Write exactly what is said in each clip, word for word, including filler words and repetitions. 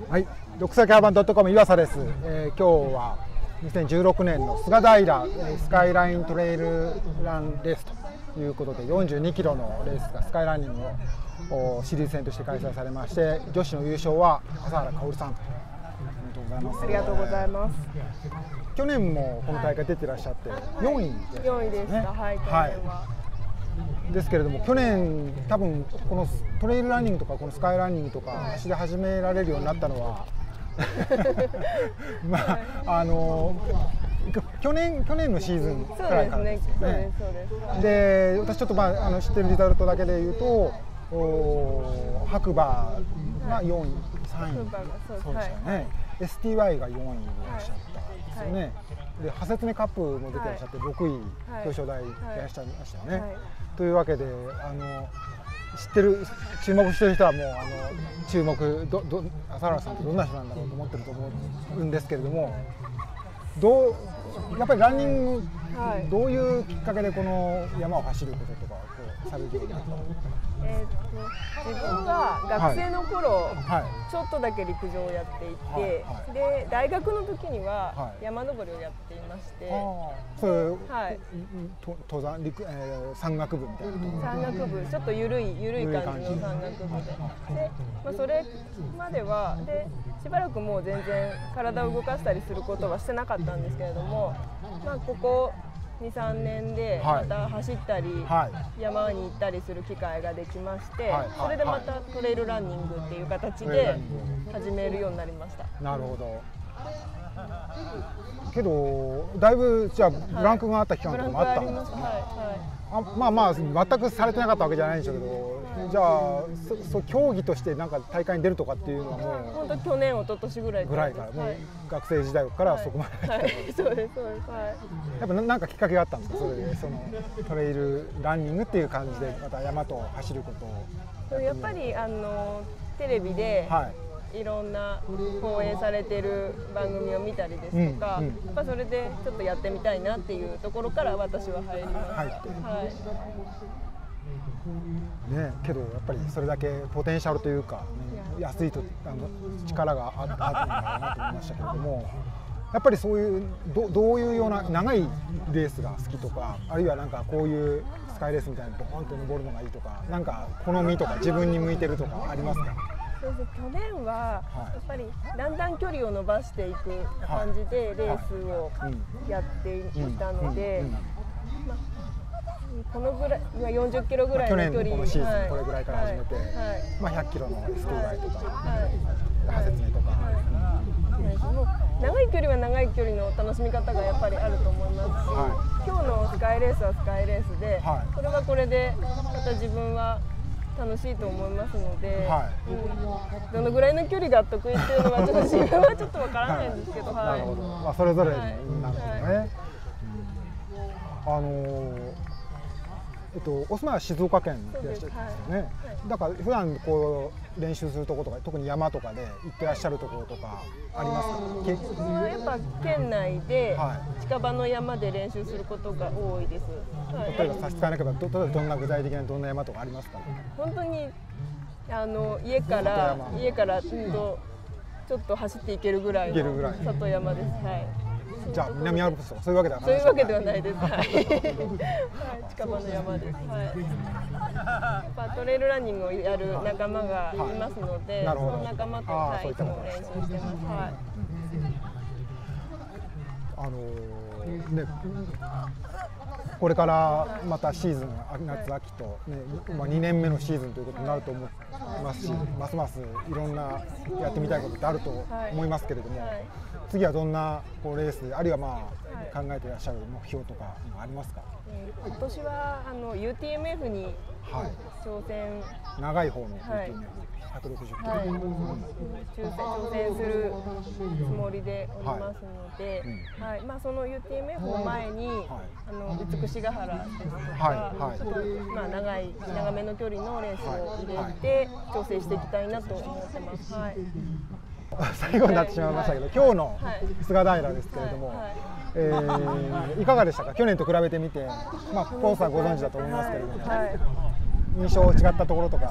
はい、独裁キャラバンドットコム岩佐です。えー、今日はにせんじゅうろくねんの菅平スカイライントレイルランレースということでよんじゅうにキロのレースがスカイランニングのシリーズ戦として開催されまして、女子の優勝は笠原香織さん。 ありがとうございます。 去年もこの大会出てらっしゃってよんいですね。 よんいでした。はい、去年は。 ですけれども、去年多分このトレイルランニングとかこのスカイランニングとか走り始められるようになったのはまああの去年去年のシーズンくらいからですよね。で、私ちょっとまああの知ってるリザルトだけで言うと、白馬がよんい、さんい、そうでしたね。エスティーワイ がよんいでいらっしゃったんですよね。で、ハセツネカップも出てらっしゃってろくい表彰台でいらっしゃいましたよね。というわけで、あの知ってる注目してる人はもうあの注目どど笠原さんってどんな人なんだろうと思ってると思うんですけれども、どうやっぱりランニング、はい、どういうきっかけでこの山を走ることとかをこうされるようになったの？ えー、と自分が学生の頃、はい、ちょっとだけ陸上をやっていて、はいはい、で大学の時には山登りをやっていまして、はい、 それ、はい、登山陸、えー、山岳部みたいな山岳部、ちょっと緩い緩い感じの山岳部で、で、まあ、それまではでしばらくもう全然体を動かしたりすることはしてなかったんですけれども、まあ、ここに、さんねんでまた走ったり、はい、山に行ったりする機会ができまして、はい、それでまたトレイルランニングっていう形で始めるようになりました。 なるほど。けどだいぶじゃあブランクがあった期間とかもあったんですかね。あ、まあまあ全くされてなかったわけじゃないんでしょうけど、じゃあ そ, そ競技としてなんか大会に出るとかっていうのはもう本当去年一昨年ぐらいぐらいから、もう学生時代からそこまで、 はいはい、そうですそうです、はい、 やっぱなんかきっかけがあったんですか、それでそのトレイルランニングっていう感じでまた山と走ることを。 やっぱりあのテレビで、はいいろんな放映されてる番組を見たりですとか、うんうん、やっぱそれでちょっとやってみたいなっていうところから私は入りました。入って、はい、 ね、けどやっぱりそれだけポテンシャルというか、ね、アスリートあの力があったんだろうなと思いましたけれども、やっぱりそういう ど, どういうような長いレースが好きとか、あるいはなんかこういうスカイレースみたいにボーンと登るのがいいとか、なんか好みとか自分に向いてるとかありますか？ そうです。去年はやっぱりだんだん距離を伸ばしていく感じでレースをやっていたので、このぐらいよんじゅっキロぐらいの距離、 去年のこのシーズン、はい、これぐらいから始めて、はい、まあひゃっキロのエスティーワイとか、ハセツネとか、 はい、もう長い距離は長い距離の楽しみ方がやっぱりあると思いますし、はい、今日のスカイレースはスカイレースで、はい、これはこれでまた自分は楽しいと思いますので、はい、どのぐらいの距離が得意っていうのはちょっと自分はちょっとわからないんですけど、はい、なるほど、 まあ、それぞれになるほどね。はい、あのー、えっとお住まいは静岡県でいらっしゃるんですよね。はい、だから普段こう練習するところとか、特に山とかで行ってらっしゃるところとかありますか？ 自分はやっぱ県内で近場の山で練習することが多いです。 はい、例えば差し支えなければ、例えばどんな具体的などんな山とかありますか？ 本当にあの家から家からとちょっと走っていけるぐらいの里山です。はい。 じゃあ南アルプスとかそういうわけではないですか？そういうわけではないです。はい。近場の山です。はい。やっぱトレイルランニングをやる仲間がいますので、はい、その仲間と、はい、いつも練習してます。はい。 あのー、ね。これからまたシーズン、夏秋と、ね、まあ、にねんめのシーズンということになると思いますし、ますますいろんなやってみたいことってあると思いますけれども、はいはい、次はどんなこうレース、あるいはまあ考えていらっしゃる目標とかありますか？ 今年はあの ユーティーエムエフ に挑戦、はい、 長い方の ユーティーエムエフ、ひゃくろくじゅっキロ、はい、うん、 挑戦するつもりでおりますので、はい、はい、まあ、その ユーティーエムエフ を前に、はい、あの美しが原ですとか、はいはい、ちょっとまあ長い長めの距離のレースを入れて調整していきたいなと思ってます。はい、 最後になってしまいましたけど、はい、今日の菅平ですけれども、はいはい、えー、いかがでしたか？去年と比べてみて、まあコースはご存知だと思いますけれども、はい、印象違ったところとか。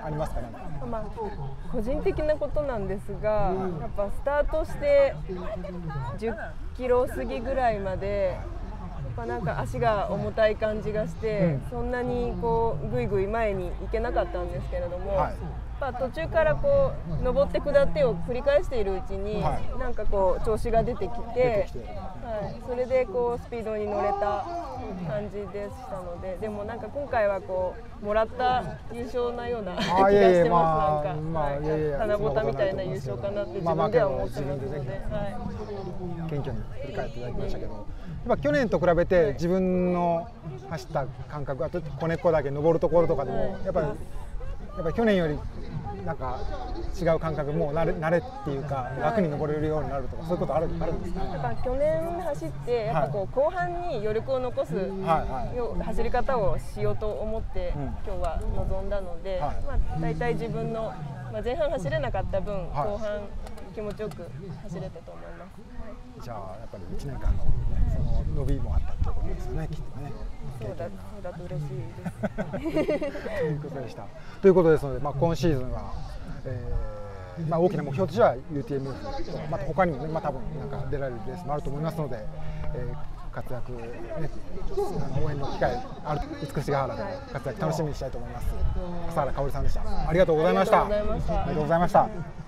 ありますかね。 まあ、個人的なことなんですが、やっぱスタートしてじゅっキロ過ぎぐらいまでやっぱなんか足が重たい感じがして、うん、そんなにこうぐいぐい前に行けなかったんですけれども、はい、まあ、途中からこう上って下ってを繰り返しているうちに、はい、なんかこう調子が出てきて、はい、それでこうスピードに乗れた感じでしたので、でもなんか今回はこうもらった優勝なような気がしてます。なんか棚ぼたみたいな優勝かなって自分では思ってますので、はい、 謙虚に振り返っていただきましたけど、やっぱ去年と比べて自分の走った感覚、あと子猫だけ登るところとかでもやっぱりやっぱり去年よりなんか違う感覚、もう慣れ慣れっていうか、楽に登れるようになるとか、そういうことあるあるんですかね。 やっぱ去年走ってやっぱこう後半に余力を残す走り方をしようと思って今日は臨んだので、まあ大体自分のまあ前半走れなかった分、後半気持ちよく走れたと思います。 じゃあやっぱりいちねんかんのその伸びもあったということですよね、きっとね。 そうだ、そうだと嬉しいです。 ということでした。ということですので、まあ今シーズンは、えー、まあ大きな目標としては ユーティーエムエフ と、また他にもね、まあ多分なんか出られるレースもあると思いますので、えー、活躍ね、あの応援の機会ある美しが原で活躍楽しみにしたいと思います。笠原香織さんでした。ありがとうございました。ありがとうございました。